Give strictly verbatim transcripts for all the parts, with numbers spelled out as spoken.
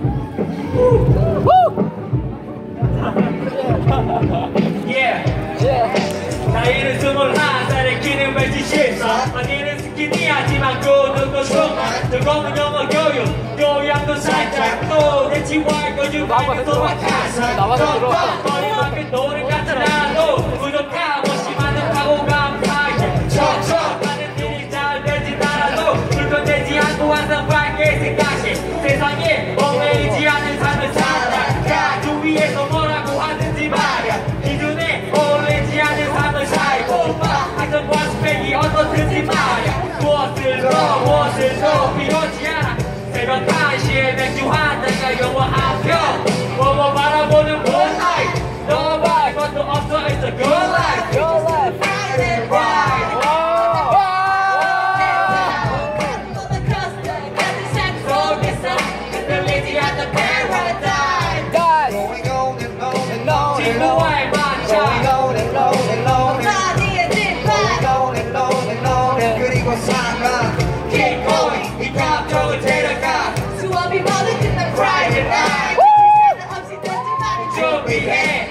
나이는 스물한 살의 키는 백칠십사 언니는 스키니하지만 고등도 충만 저거는 영어 교육 교양도 살짝 또 대치와 거주방에서 와카사 덕덕거리만큼 노는 같은 나도 부족하고 심한 타고 감사하게 척척 하는 일이 잘 되진 않아도 불편되지 않고 항상 밝게 생각해 세상에 얽매이지 않은 삶을 살아가 주위에서 뭐라고 하든지 말야 기준에 어울리지 않은 삶을 살고 항상 과스펙이 어떻든지 말야 무엇을 더 무엇을 더 필요하지 않아 새벽 한 시에 맥주 한 잔과 영화 한 편 보고 바라보는 moonlight 너와 것도 없어 it's a good life good life Friday ride 흔들리지 않는 paradise Going on and on and on and 친구와의 만찬 Going on and on and on and 나니의 뒷발 Going on and on and on and 그리고 살아 Keep going 이 감정을 데려가 수업이 모두 끝난 Friday night 없이 던진 준비해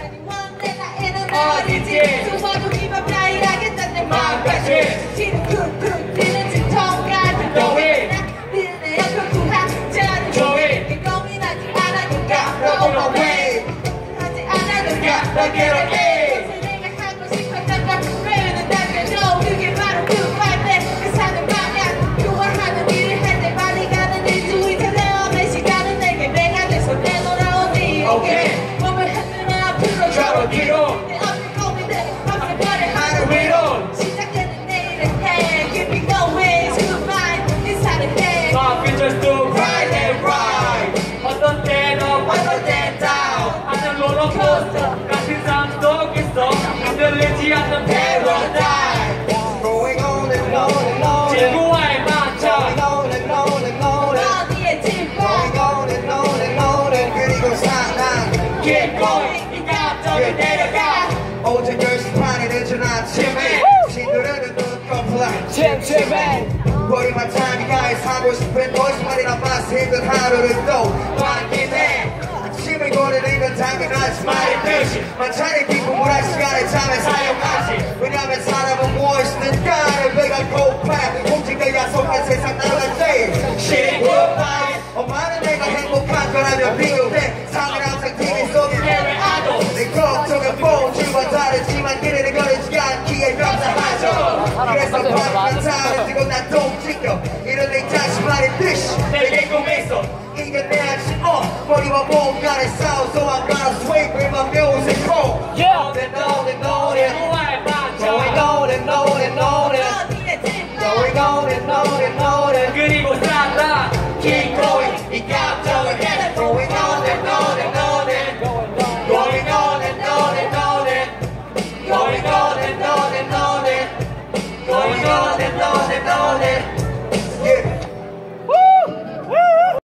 어디지 수고도 기분 나이라겠다 내 맘까지 지는 쿵쿵 뛰는 진통 같은 너희 내 옆에 구하자는 조이 고민하지 않아도 가 away 하지 않아도 가 너게로 해 내가 하고 싶었던 걸 외우는 남겨줘 그게 바로 그 vibe 그 사는 방향 좋아하는 일을 할 때 빨리 가는 일주일 내 시간은 내게 내가 돼서 내놓으라 어디 오케이 몸을 흔들어 앞으로 좌로 뒤로 내 앞에 고민돼 앞에 버려 하늘 위로 시작되는 내일을 해 Keep me going to find 인사를 해 My future's too bright and bright 어떤 때는 어떤 때 down 하늘 롤러코스터 같은 삶 속에서 흔들리지 않는 paradise Going on and on and on 친구와의 만찬 Going on and on and on and 너니의 뒷발 Going on and on and on and 그리고 살아 Keep going 이 감정을 데려가 오직 열심히 늦은 아침에 신도려는 눈꺼풀 챔챔맨 버리만 타니까 사고 싶은 노이즈만이란 맛이 힘든 하루를 또 만기네 아침을 거르는 건 당연하지 말의 뜻이 만찬의 기쁨을 할 시간에 잠에 사용하지 왜냐면 사람은 무엇이든가를 배가 고파 움직여야 속한 세상 나갈 때 Shitty goodbye 엄마는 내가 행복한 거라면 비교돼 삶은 항상 티비 속에 내 걱정은 뽕줄과 다르지만 그래를 거리지 않기에 감사하죠 그래서 밤만 다르지고 난 동지겨 이런 내 다시 말했듯이 내게 꿈에서 이겨내야지 어 머리와 몸 간의 싸움 So I'm gonna sweep in my music